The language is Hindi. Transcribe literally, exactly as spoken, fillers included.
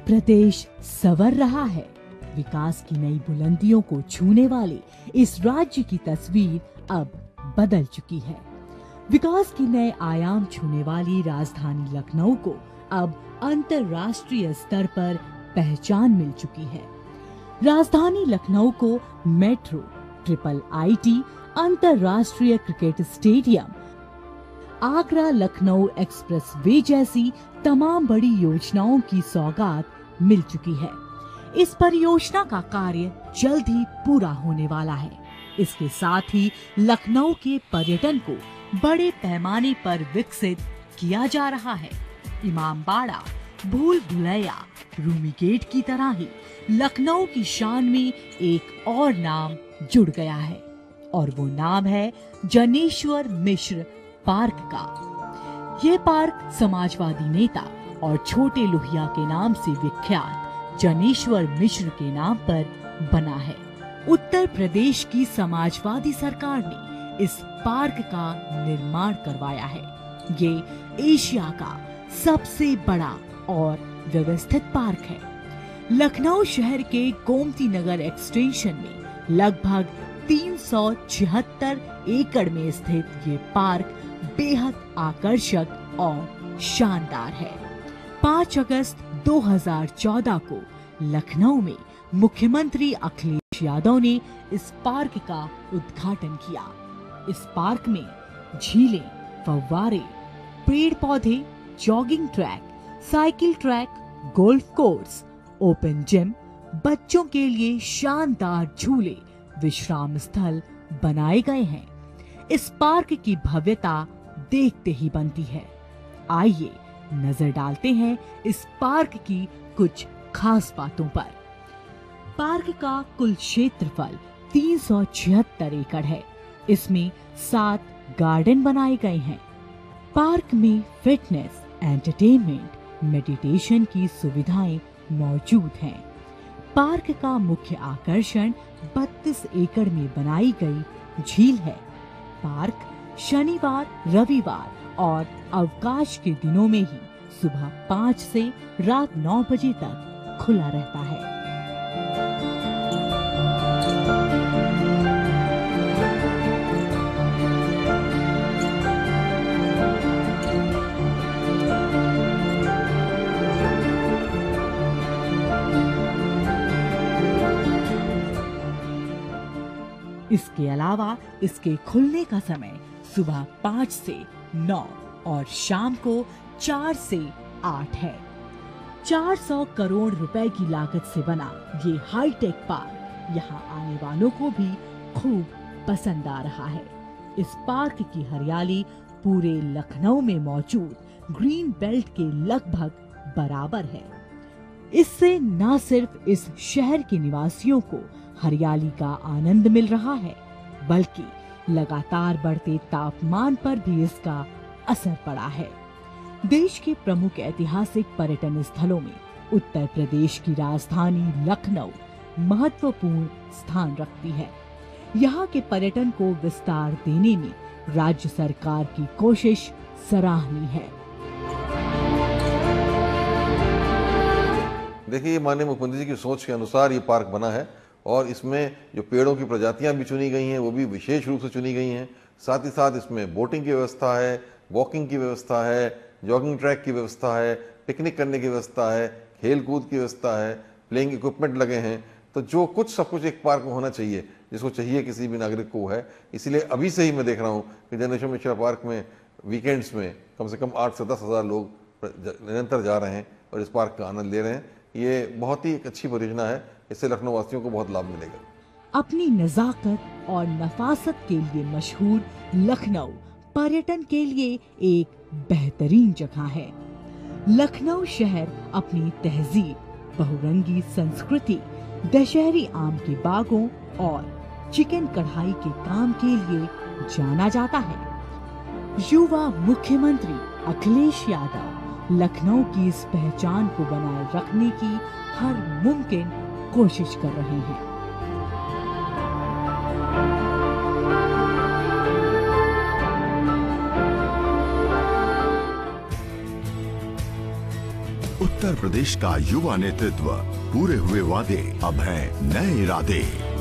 प्रदेश संवर रहा है। विकास की नई बुलंदियों को छूने वाले इस राज्य की तस्वीर अब बदल चुकी है। विकास के नए आयाम छूने वाली राजधानी लखनऊ को अब अंतर्राष्ट्रीय स्तर पर पहचान मिल चुकी है। राजधानी लखनऊ को मेट्रो, ट्रिपल आईटी, अंतर्राष्ट्रीय cricket stadium, Agra Lucknow expressway जैसी तमाम बड़ी योजनाओं की सौगात मिल चुकी है। इस परियोजना का कार्य जल्द ही पूरा होने वाला है। इसके साथ ही लखनऊ के पर्यटन को बड़े पैमाने पर विकसित किया जा रहा है। इमामबाड़ा, भूल भुलैया, रूमी गेट की तरह ही लखनऊ की शान में एक और नाम जुड़ गया है और वो नाम है जनेश्वर मिश्र पार्क का। ये पार्क समाजवादी नेता और छोटे लोहिया के नाम से विख्यात जनेश्वर मिश्र के नाम पर बना है। उत्तर प्रदेश की समाजवादी सरकार ने इस पार्क का निर्माण करवाया है। ये एशिया का सबसे बड़ा और व्यवस्थित पार्क है। लखनऊ शहर के गोमती नगर एक्सटेंशन में लगभग तीन सौ छिहत्तर एकड़ में स्थित ये पार्क बेहद आकर्षक और शानदार है। पाँच अगस्त दो हज़ार चौदह को लखनऊ में मुख्यमंत्री अखिलेश यादव ने इस पार्क का उद्घाटन किया। इस पार्क में झीलें, फव्वारे, पेड़ पौधे, jogging track, cycle track, golf course, open gym, बच्चों के लिए शानदार झूले, विश्राम स्थल बनाए गए हैं। इस पार्क की भव्यता देखते ही बनती है। आइए नजर डालते हैं इस पार्क की कुछ खास बातों पर। पार्क का कुल क्षेत्रफल तीन सौ छिहत्तर एकड़ है। इसमें सात गार्डन बनाए गए हैं। पार्क में फिटनेस, एंटरटेनमेंट, मेडिटेशन की सुविधाएं मौजूद हैं। पार्क का मुख्य आकर्षण बत्तीस एकड़ में बनाई गई झील है। पार्क शनिवार, रविवार और अवकाश के दिनों में ही सुबह पाँच से रात नौ बजे तक खुला रहता है। इसके अलावा इसके खुलने का समय सुबह पाँच से नौ और शाम को चार से आठ है। चार सौ करोड़ रुपए की लागत से बना ये हाईटेक पार्क यहाँ आने वालों को भी खूब पसंद आ रहा है। इस पार्क की हरियाली पूरे लखनऊ में मौजूद ग्रीन बेल्ट के लगभग बराबर है। इससे न सिर्फ इस शहर के निवासियों को हरियाली का आनंद मिल रहा है, बल्कि लगातार बढ़ते तापमान पर भी इसका असर पड़ा है। देश के प्रमुख ऐतिहासिक पर्यटन स्थलों में उत्तर प्रदेश की राजधानी लखनऊ महत्वपूर्ण स्थान रखती है। यहाँ के पर्यटन को विस्तार देने में राज्य सरकार की कोशिश सराहनीय है। देखिए, ये माननीय मुख्यमंत्री जी की सोच के अनुसार ये पार्क बना है और इसमें जो पेड़ों की प्रजातियां भी चुनी गई हैं वो भी विशेष रूप से चुनी गई हैं। साथ ही साथ इसमें बोटिंग की व्यवस्था है, वॉकिंग की व्यवस्था है, जॉगिंग ट्रैक की व्यवस्था है, पिकनिक करने की व्यवस्था है, खेल कूद की व्यवस्था है, प्लेइंग इक्विपमेंट लगे हैं। तो जो कुछ सब कुछ एक पार्क में होना चाहिए, जिसको चाहिए किसी भी नागरिक को है। इसलिए अभी से ही मैं देख रहा हूँ कि जनेश्वर मिश्र पार्क में वीकेंड्स में कम से कम आठ से दस हज़ार लोग निरंतर जा रहे हैं और इस पार्क का आनंद ले रहे हैं। ये बहुत ही एक अच्छी परियोजना है। इससे लखनऊ वासियों को बहुत लाभ मिलेगा। अपनी नजाकत और नफासत के लिए मशहूर लखनऊ पर्यटन के लिए एक बेहतरीन जगह है। लखनऊ शहर अपनी तहजीब, बहुरंगी संस्कृति, दशहरी आम के बागों और चिकन कढ़ाई के काम के लिए जाना जाता है। युवा मुख्यमंत्री अखिलेश यादव लखनऊ की इस पहचान को बनाए रखने की हर मुमकिन कोशिश कर रहे हैं। उत्तर प्रदेश का युवा नेतृत्व, पूरे हुए वादे अब हैं नए इरादे।